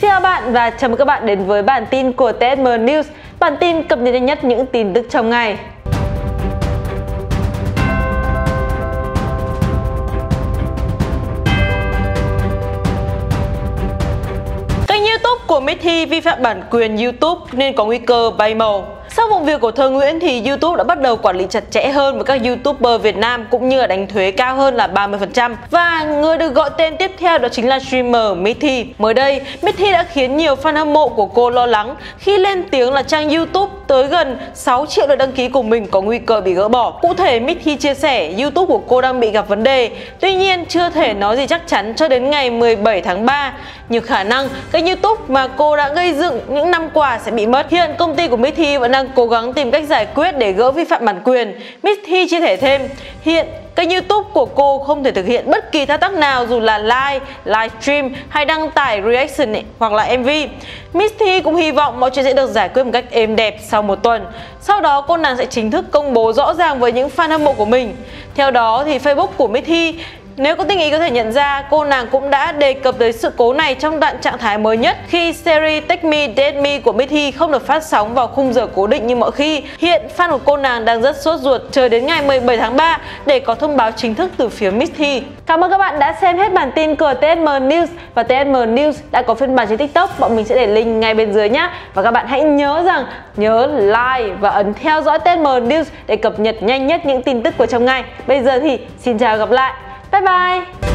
chào các bạn và chào mừng các bạn đến với bản tin của TSM News, bản tin cập nhật nhanh nhất những tin tức trong ngày. Kênh YouTube của Miss Thi vi phạm bản quyền YouTube nên có nguy cơ bay màu. Sau vụ việc của Thơ Nguyễn thì YouTube đã bắt đầu quản lý chặt chẽ hơn với các YouTuber Việt Nam cũng như là đánh thuế cao hơn là 30%. Và người được gọi tên tiếp theo đó chính là streamer Miss Thi. Mới đây, Miss Thi đã khiến nhiều fan hâm mộ của cô lo lắng khi lên tiếng là trang YouTube tới gần 6 triệu lượt đăng ký của mình có nguy cơ bị gỡ bỏ. Cụ thể, Miss Thi chia sẻ YouTube của cô đang bị gặp vấn đề. Tuy nhiên, chưa thể nói gì chắc chắn cho đến ngày 17 tháng 3. Nhiều khả năng kênh YouTube mà cô đã gây dựng những năm qua sẽ bị mất. Hiện công ty của Miss Thi vẫn đang cố gắng tìm cách giải quyết để gỡ vi phạm bản quyền. Miss Thi chia sẻ thêm, hiện kênh YouTube của cô không thể thực hiện bất kỳ thao tác nào dù là livestream hay đăng tải reaction hoặc là MV. Miss Thi cũng hy vọng mọi chuyện sẽ được giải quyết một cách êm đẹp sau một tuần. Sau đó cô nàng sẽ chính thức công bố rõ ràng với những fan hâm mộ của mình. Theo đó thì Facebook của Miss Thi, nếu có tinh ý có thể nhận ra, cô nàng cũng đã đề cập tới sự cố này trong đoạn trạng thái mới nhất khi series Take Me, Date Me của Miss Thi không được phát sóng vào khung giờ cố định như mọi khi. Hiện fan của cô nàng đang rất sốt ruột chờ đến ngày 17 tháng 3 để có thông báo chính thức từ phía Miss Thi. Cảm ơn các bạn đã xem hết bản tin của TSM News, và TSM News đã có phiên bản trên TikTok, bọn mình sẽ để link ngay bên dưới nhé. Và các bạn hãy nhớ like và ấn theo dõi TSM News để cập nhật nhanh nhất những tin tức của trong ngày. Bây giờ thì xin chào, gặp lại. Bye bye!